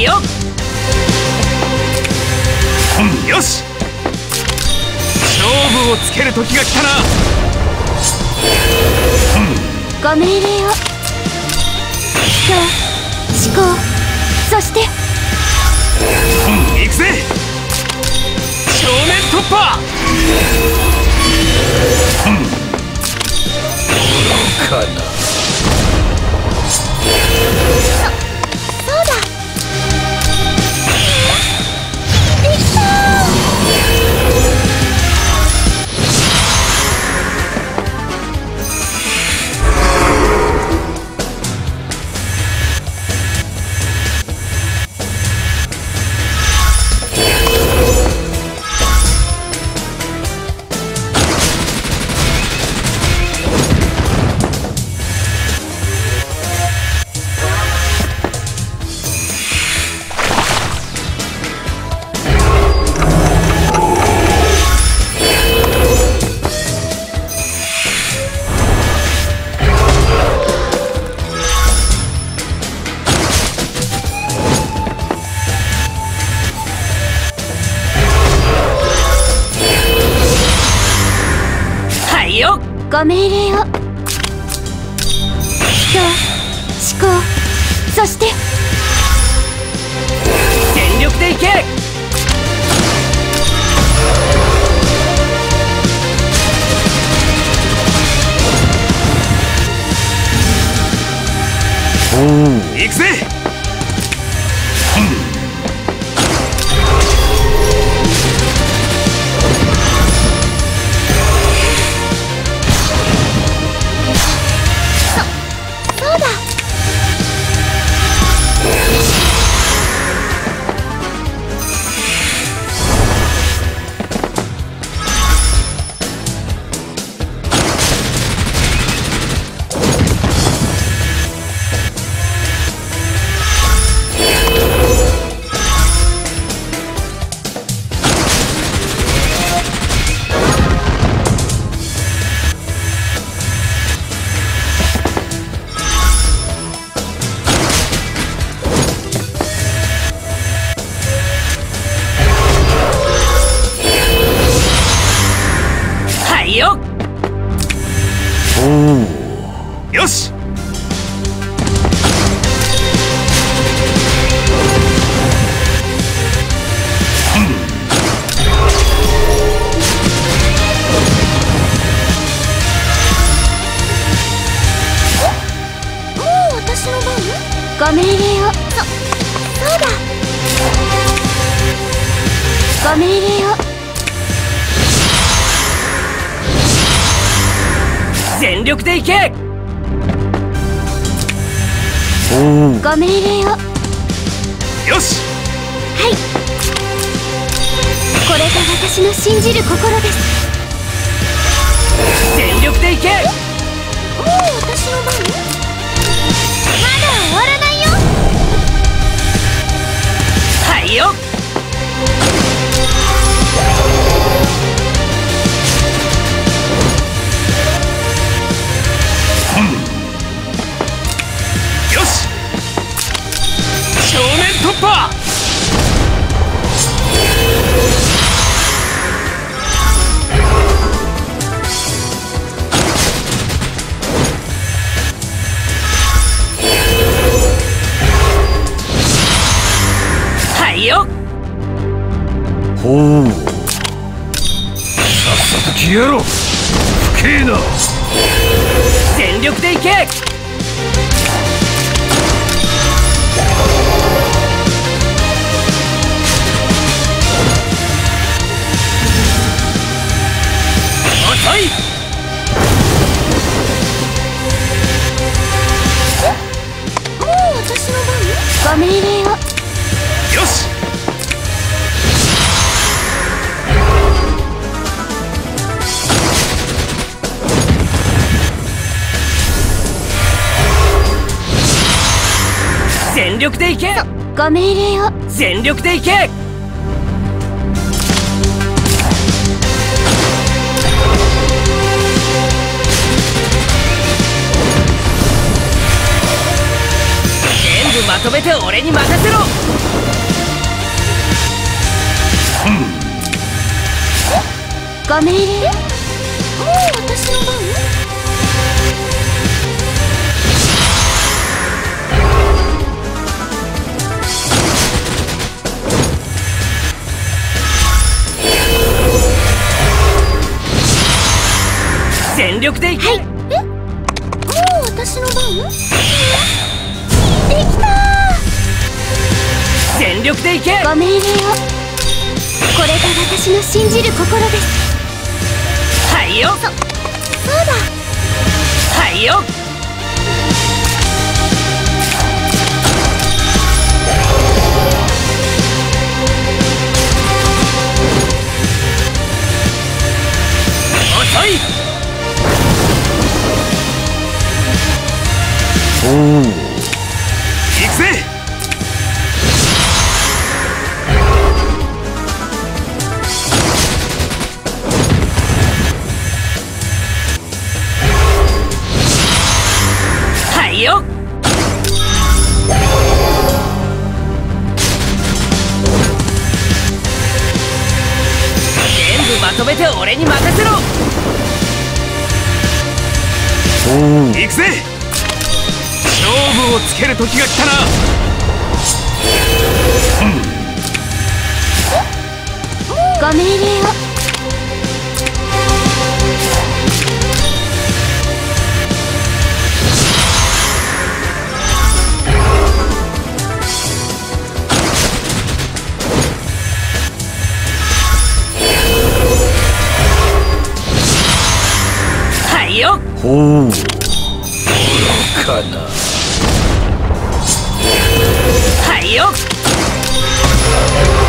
よっ、よし、勝負をつける時が来たな。 ご命令を。今日思考、そして行くぜ、正面突破。 愚かな。 そうだ、できたよ、 ご命令を。今日思考、そして全力でいけ。行くぜ。 そうだ、 よっ、よし、 もう私の番。ご命令を。そうだ、ご命令を。 全力でいけ。 ご命令を。 よし、 はい、これが私の信じる心です。 全力でいけ。 もう私の番。まだ終わらないよ。 はいよっ、よし、正面突破。はいよっ、 さっさと消えろ。不敬な。 全力でいけ。遅い。 もう私の番。ご命令を。 よし、全力でいけ。 ご命令を。 全力でいけ。全部まとめて俺に任せろ。 ご命令。もう私の番？ 全力でいけ。 はい。え？もう私の番？できたー。 全力でいけ。 ご命令を。これが私の信じる心です。 はいよ。 そうだ。 はいよ。遅い。 おお。 行くぜ。はいよ。全部まとめて俺に任せろ。 おお。 行くぜ。勝負をつける時が来たな。 ご命令を。 はいよ。 ほう。愚かな。 はいよ。